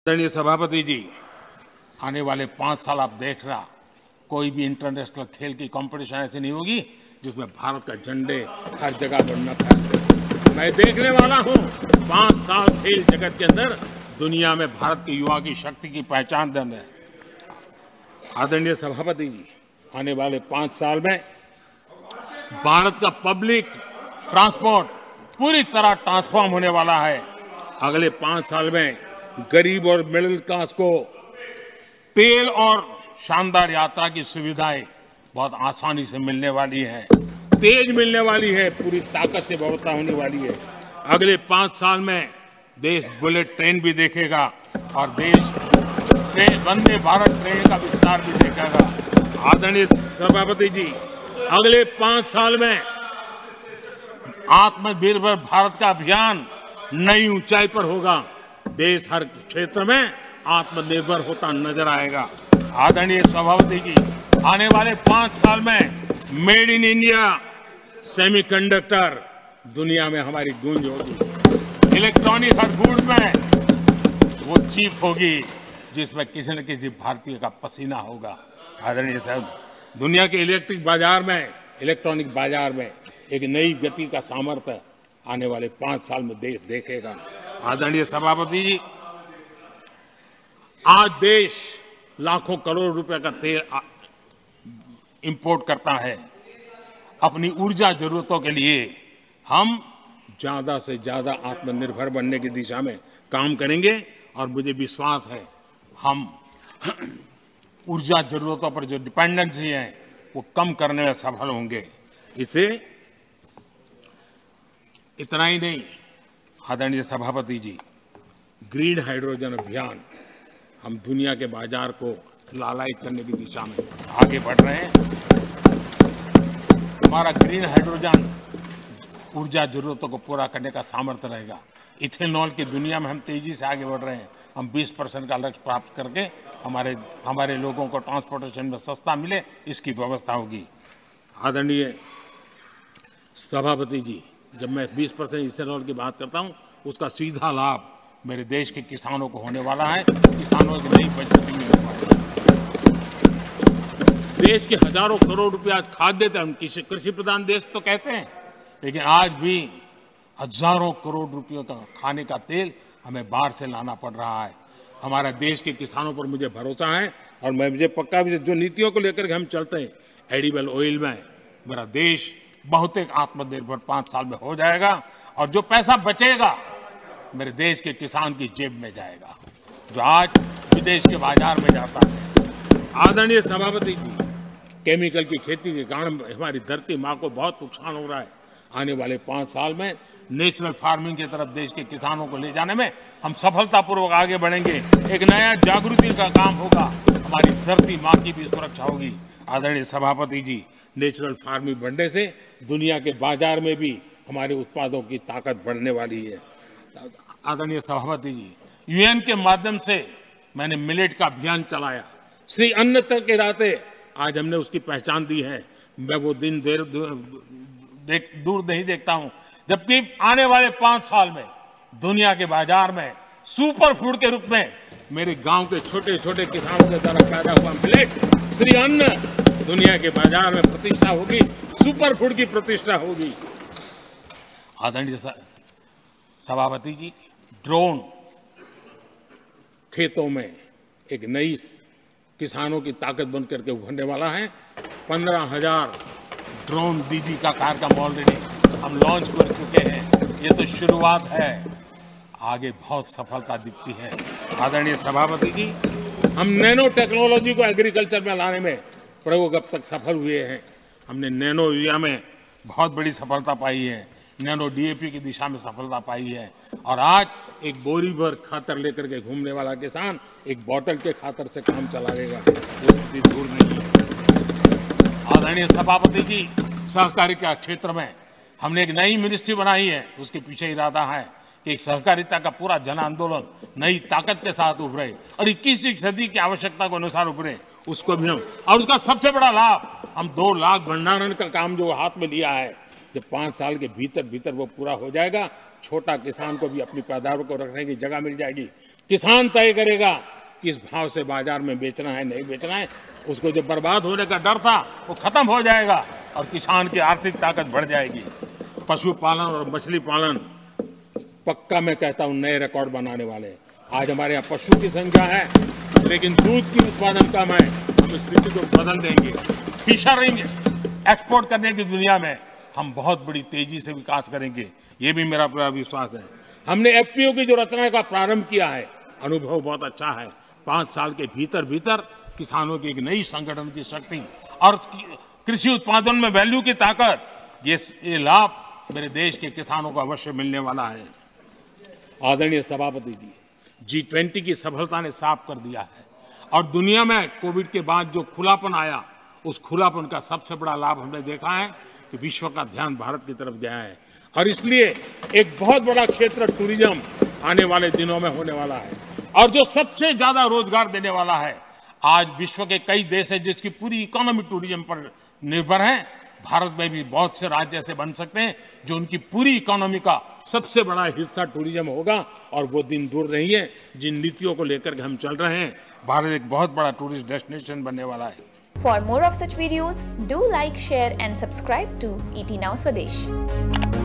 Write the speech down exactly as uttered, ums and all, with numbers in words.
आदरणीय सभापति जी, आने वाले पांच साल आप देख रहा, कोई भी इंटरनेशनल खेल की कंपटीशन ऐसी नहीं होगी जिसमें भारत का झंडे हर जगह पर न फहरे। मैं देखने वाला हूं पांच साल खेल जगत के अंदर दुनिया में भारत के युवा की शक्ति की पहचान देने। आदरणीय सभापति जी, आने वाले पांच साल में भारत का पब्लिक ट्रांसपोर्ट पूरी तरह ट्रांसफॉर्म होने वाला है। अगले पांच साल में गरीब और मिडिल क्लास को तेल और शानदार यात्रा की सुविधाएं बहुत आसानी से मिलने वाली है, तेज मिलने वाली है, पूरी ताकत से व्यवस्था होने वाली है। अगले पांच साल में देश बुलेट ट्रेन भी देखेगा और देश ट्रेन वंदे भारत ट्रेन का विस्तार भी देखेगा। आदरणीय सभापति जी, अगले पांच साल में आत्मनिर्भर भारत का अभियान नई ऊंचाई पर होगा। देश हर क्षेत्र में आत्मनिर्भर होता नजर आएगा। आदरणीय सभापति जी, आने वाले पांच साल में मेड इन इंडिया सेमीकंडक्टर दुनिया में हमारी गूंज होगी। इलेक्ट्रॉनिक हर गुड्स में वो चीप होगी जिसमें किसी न किसी भारतीय का पसीना होगा। आदरणीय साहब, दुनिया के इलेक्ट्रिक बाजार में इलेक्ट्रॉनिक बाजार में एक नई गति का सामर्थ्य आने वाले पांच साल में देश देखेगा। आदरणीय सभापति जी, आज देश लाखों करोड़ रुपए का तेल इंपोर्ट करता है। अपनी ऊर्जा जरूरतों के लिए हम ज्यादा से ज्यादा आत्मनिर्भर बनने की दिशा में काम करेंगे और मुझे विश्वास है हम ऊर्जा जरूरतों पर जो डिपेंडेंसी है वो कम करने में सफल होंगे। इसे इतना ही नहीं, आदरणीय सभापति जी, ग्रीन हाइड्रोजन अभियान हम दुनिया के बाजार को लालायित करने की दिशा में आगे बढ़ रहे हैं। हमारा ग्रीन हाइड्रोजन ऊर्जा जरूरतों को पूरा करने का सामर्थ्य रहेगा। इथेनॉल की दुनिया में हम तेजी से आगे बढ़ रहे हैं। हम बीस परसेंट का लक्ष्य प्राप्त करके हमारे हमारे लोगों को ट्रांसपोर्टेशन में सस्ता मिले, इसकी व्यवस्था होगी। आदरणीय सभापति जी, जब मैं बीस परसेंट इथेनॉल की बात करता हूं, उसका सीधा लाभ मेरे देश के किसानों को होने वाला है। किसानों की नई बचत मिलने वाली है। देश के हजारों करोड़ रुपए आज खाद्य तेल, हम कृषि प्रधान देश तो कहते हैं, लेकिन आज भी हजारों करोड़ रुपयों का खाने का तेल हमें बाहर से लाना पड़ रहा है। हमारा देश के किसानों पर मुझे भरोसा है और मैं मुझे पक्का भी जो नीतियों को लेकर के हम चलते हैं, एडिबल ऑयल में मेरा देश बहुत एक आत्मनिर्भर पांच साल में हो जाएगा और जो पैसा बचेगा मेरे देश के किसान की जेब में जाएगा, जो आज विदेश के बाजार में जाता है। आदरणीय सभापति जी, केमिकल की खेती के कारण हमारी धरती माँ को बहुत नुकसान हो रहा है। आने वाले पांच साल में नेचुरल फार्मिंग की तरफ देश के किसानों को ले जाने में हम सफलतापूर्वक आगे बढ़ेंगे। एक नया जागृति का काम होगा, हमारी धरती माँ की भी सुरक्षा होगी। आदरणीय सभापति जी, नेचुरल फार्मिंग बढ़ने से दुनिया के बाजार में भी हमारे उत्पादों की ताकत बढ़ने वाली है। आदरणीय सभापति जी, यूएन के माध्यम से मैंने मिलेट का अभियान चलाया। श्री अन्न तक के राते आज हमने उसकी पहचान दी है। मैं वो दिन देर देख दूर नहीं देखता हूं जबकि आने वाले पांच साल में दुनिया के बाजार में सुपर फूड के रूप में मेरे गांव के छोटे छोटे किसानों के द्वारा पैदा हुआ मिलेट, श्री अन्न, दुनिया के बाजार में प्रतिष्ठा होगी, सुपर फूड की प्रतिष्ठा होगी। आदरणीय सभापति जी, ड्रोन खेतों में एक नई किसानों की ताकत बन करके उभरने वाला है। पंद्रह हजार ड्रोन दीदी का कार्यक्रम ऑलरेडी हम लॉन्च कर चुके हैं। ये तो शुरुआत है, आगे बहुत सफलता दिखती है। आदरणीय सभापति जी, हम नैनो टेक्नोलॉजी को एग्रीकल्चर में लाने में प्रयोग अब तक सफल हुए हैं। हमने नैनो यूरिया में बहुत बड़ी सफलता पाई है, नैनो डीएपी की दिशा में सफलता पाई है और आज एक बोरी भर खातर लेकर के घूमने वाला किसान एक बोतल के खातर से काम चलाएगा, वो इतनी दूर नहीं है। आदरणीय सभापति जी, सहकारिता क्षेत्र में हमने एक नई मिनिस्ट्री बनाई है। उसके पीछे इरादा है कि एक सहकारिता का पूरा जन आंदोलन नई ताकत के साथ उभरे और इक्कीसवीं सदी की आवश्यकता के अनुसार उभरे, उसको भी हम, और उसका सबसे बड़ा लाभ हम दो लाख भंडारण का काम जो हाथ में लिया है, जब पाँच साल के भीतर भीतर वो पूरा हो जाएगा, छोटा किसान को भी अपनी पैदावार को रखने की जगह मिल जाएगी। किसान तय करेगा किस भाव से बाजार में बेचना है, नहीं बेचना है। उसको जो बर्बाद होने का डर था वो खत्म हो जाएगा और किसान की आर्थिक ताकत बढ़ जाएगी। पशुपालन और मछली पालन पक्का मैं कहता हूं नए रिकॉर्ड बनाने वाले। आज हमारे यहाँ पशु की संख्या है लेकिन दूध की उत्पादन कम है। हम इस स्थिति को बदल देंगे। फिशरिंग एक्सपोर्ट करने की दुनिया में हम बहुत बड़ी तेजी से विकास करेंगे, ये भी मेरा पूरा विश्वास है। हमने एफपीओ की जो रचना का प्रारंभ किया है, अनुभव बहुत अच्छा है। पांच साल के भीतर भीतर किसानों की एक नई संगठन की शक्ति और कृषि उत्पादन में वैल्यू की ताकत, ये ये लाभ मेरे देश के किसानों को अवश्य मिलने वाला है। आदरणीय सभापति जी, जी ट्वेंटी की सफलता ने साफ कर दिया है और दुनिया में कोविड के बाद जो खुलापन आया, उस खुलापन का सबसे बड़ा लाभ हमने देखा है कि विश्व का ध्यान भारत की तरफ गया है और इसलिए एक बहुत बड़ा क्षेत्र टूरिज्म आने वाले दिनों में होने वाला है और जो सबसे ज्यादा रोजगार देने वाला है। आज विश्व के कई देश हैं जिसकी पूरी इकोनॉमी टूरिज्म पर निर्भर है। भारत में भी बहुत से राज्य ऐसे बन सकते हैं जो उनकी पूरी इकोनॉमी का सबसे बड़ा हिस्सा टूरिज्म होगा और वो दिन दूर नहीं है जिन नीतियों को लेकर के हम चल रहे हैं। भारत एक बहुत बड़ा टूरिस्ट डेस्टिनेशन बनने वाला है। For more of such videos, do like, share and subscribe to E T Now Swadesh.